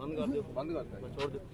बंद कर दो, बंद कर दो, छोड़ दो।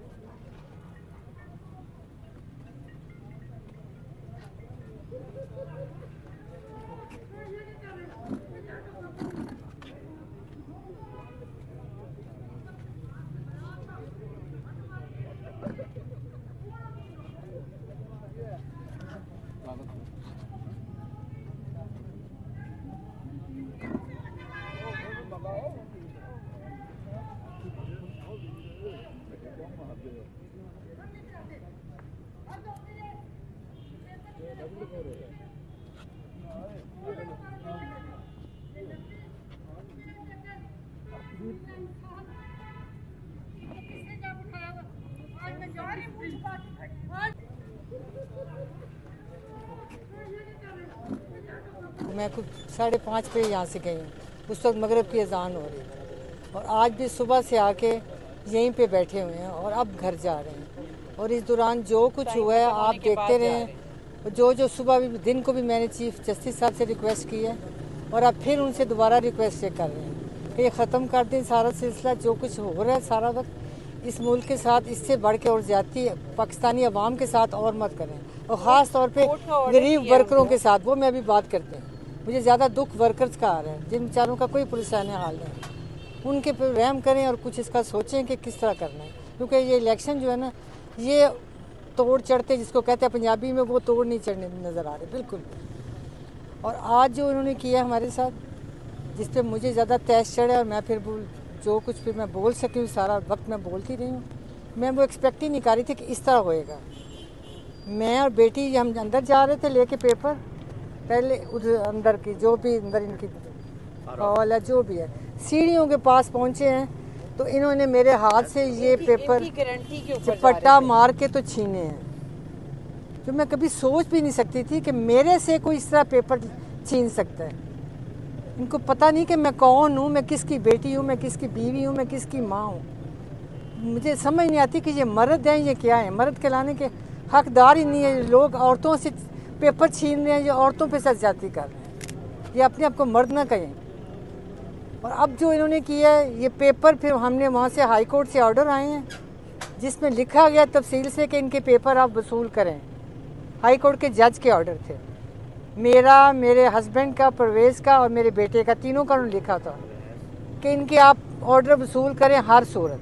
मैं कुछ 5:30 पे यहाँ से गई हूँ, उस वक्त मगरिब की अजान हो रही है और आज भी सुबह से आके यहीं पे बैठे हुए हैं और अब घर जा रहे हैं। और इस दौरान जो कुछ हुआ है आप देखते रहे। जो सुबह भी दिन को भी मैंने चीफ जस्टिस साहब से रिक्वेस्ट की है और अब फिर उनसे दोबारा रिक्वेस्ट कर रहे हैं कि ये ख़त्म कर दें सारा सिलसिला। जो कुछ हो रहा है सारा वक्त इस मुल्क के साथ, इससे बढ़ के और ज़्यादती पाकिस्तानी अवाम के साथ और मत करें, और ख़ास तौर पे गरीब वर्करों के साथ। वो मैं अभी बात करते हैं। मुझे ज़्यादा दुख वर्कर्स का आ रहा है जिन बेचारों का कोई पुलिसाने हाल नहीं। उनके पर रहम करें और कुछ इसका सोचें कि किस तरह करना है, क्योंकि ये इलेक्शन जो है ना, ये तोड़ चढ़ते जिसको कहते हैं पंजाबी में, वो तोड़ नहीं चढ़ने नज़र आ रहे बिल्कुल। और आज जो उन्होंने किया हमारे साथ, जिस पे मुझे ज़्यादा तैश चढ़े और मैं फिर जो कुछ भी मैं बोल सकी हूँ सारा वक्त मैं बोलती रही हूँ। मैं वो एक्सपेक्ट ही नहीं कर रही थी कि इस तरह होएगा। मैं और बेटी हम अंदर जा रहे थे लेके पेपर, पहले उधर अंदर की जो भी अंदर इनकी हॉल है जो भी है, सीढ़ियों के पास पहुंचे हैं तो इन्होंने मेरे हाथ से ये पेपर चपट्टा मार के तो छीने हैं, जो मैं कभी सोच भी नहीं सकती थी कि मेरे से कोई इस तरह पेपर छीन सकता है। इनको पता नहीं कि मैं कौन हूँ, मैं किसकी बेटी हूँ, मैं किसकी बीवी हूँ, मैं किसकी माँ हूँ। मुझे समझ नहीं आती कि ये मर्द हैं, ये क्या है। मर्द कहलाने के हकदार ही नहीं है। लोग औरतों से पेपर छीन रहे हैं, ये औरतों पे ज्यादती कर रहे हैं, ये अपने आप को मर्द ना कहें। और अब जो इन्होंने किया है ये पेपर, फिर हमने वहाँ से हाई कोर्ट से ऑर्डर आए हैं जिसमें लिखा गया तफसील से कि इनके पेपर आप वसूल करें। हाई कोर्ट के जज के ऑर्डर थे, मेरा, मेरे हस्बैंड का, परवेज़ का और मेरे बेटे का, तीनों का उन्होंने लिखा था कि इनके आप ऑर्डर वसूल करें हर सूरत,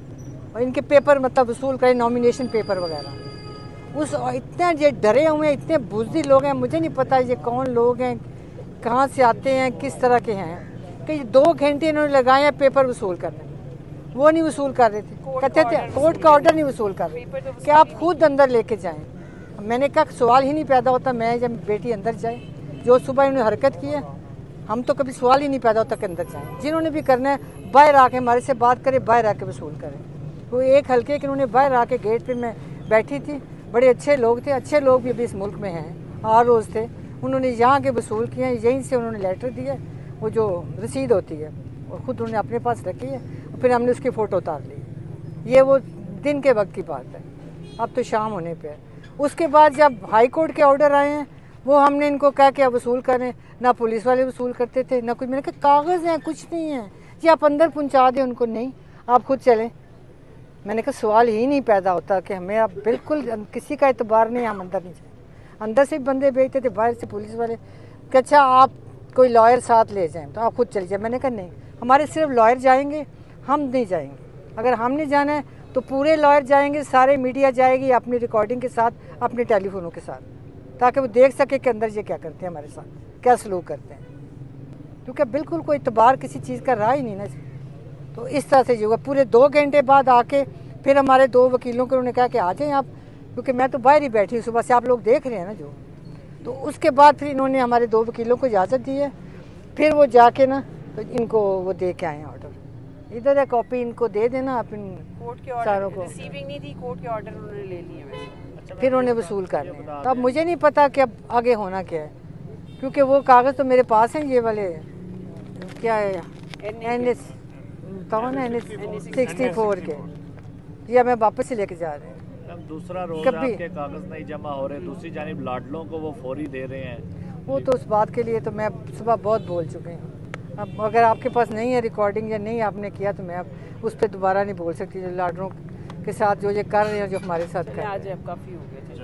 और इनके पेपर मतलब वसूल करें, नॉमिनेशन पेपर वगैरह। उस इतने ये डरे हुए हैं, इतने बुज़दिल लोग हैं, मुझे नहीं पता ये कौन लोग हैं, कहाँ से आते हैं, किस तरह के हैं, कि 2 घंटे इन्होंने लगाए हैं पेपर वसूल करने में। वो नहीं वसूल कर रहे थे, कहते थे कोर्ट का ऑर्डर नहीं वसूल कर रहे कि आप खुद अंदर लेके जाएं। मैंने कहा सवाल ही नहीं पैदा होता मैं जब बेटी अंदर जाए, जो सुबह इन्होंने हरकत की है, हम तो कभी सवाल ही नहीं पैदा होता कि अंदर जाएँ। जिन्होंने भी करना है बाहर आके हमारे से बात करें, बाहर आके वसूल करें। वो एक हल्के के उन्होंने बाहर आके, गेट पर मैं बैठी थी, बड़े अच्छे लोग थे, अच्छे लोग भी अभी इस मुल्क में हैं, और रोज़ थे, उन्होंने यहाँ के वसूल किए हैं, यहीं से उन्होंने लेटर दिया, वो जो रसीद होती है और ख़ुद उन्होंने अपने पास रखी है, और फिर हमने उसकी फ़ोटो उतार ली। ये वो दिन के वक्त की बात है, अब तो शाम होने पे है। उसके बाद जब हाई कोर्ट के ऑर्डर आए हैं, वो हमने इनको कहा कि आप वसूल करें, ना पुलिस वाले वसूल करते थे ना कुछ। मैंने कहा कागज़ हैं, कुछ नहीं है जी, आप अंदर पहुँचा दें उनको, नहीं आप खुद चलें। मैंने कहा सवाल ही नहीं पैदा होता कि हमें अब बिल्कुल किसी का एतबार नहीं, हम अंदर नहीं जाए। अंदर से बंदे भेजते थे, बाहर से पुलिस वाले कि अच्छा आप कोई लॉयर साथ ले जाएं तो आप खुद चले जाए। मैंने कहा नहीं, हमारे सिर्फ लॉयर जाएंगे, हम नहीं जाएंगे। अगर हम नहीं जाना है तो पूरे लॉयर जाएंगे, सारे मीडिया जाएगी अपनी रिकॉर्डिंग के साथ, अपने टेलीफोनों के साथ, ताकि वो देख सके कि अंदर ये क्या करते हैं, हमारे साथ क्या सलूक करते हैं, क्योंकि बिल्कुल कोई एतबार किसी चीज़ का रहा ही नहीं ना। तो इस तरह से जो हुआ, पूरे 2 घंटे बाद आके फिर हमारे 2 वकीलों को उन्होंने कहा कि आ जाएं आप, क्योंकि मैं तो बाहर ही बैठी हूँ सुबह से, आप लोग देख रहे हैं ना जो। तो उसके बाद फिर इन्होंने हमारे 2 वकीलों को इजाज़त दी है, फिर वो जाके ना तो इनको वो दे के आए हैं ऑर्डर। इधर है कॉपी, इनको दे देना आप इन कोर्ट के सारों को। रिसीविंग नहीं थी, कोर्ट के ऑर्डर उन्होंने ले लिए वैसे, फिर उन्हें वसूल कर लें। तो अब मुझे नहीं पता कि अब आगे होना क्या है, क्योंकि वो कागज़ तो मेरे पास हैं, ये वाले क्या है NS कौन है NS-64 के, ये हमें वापस से लेके जा रहे हैं। दूसरा रोज आपके कागज नहीं जमा हो रहे, दूसरी जानिब लाडलों को वो फौरी दे रहे हैं। वो तो उस बात के लिए तो मैं सुबह बहुत बोल चुके हैं, अब अगर आपके पास नहीं है रिकॉर्डिंग या नहीं आपने किया तो मैं अब उस पर दोबारा नहीं बोल सकती। जो लाडरों के साथ जो ये कर रहे हैं, जो हमारे साथ कर रहे हैं। आज अब काफ़ी हो गया।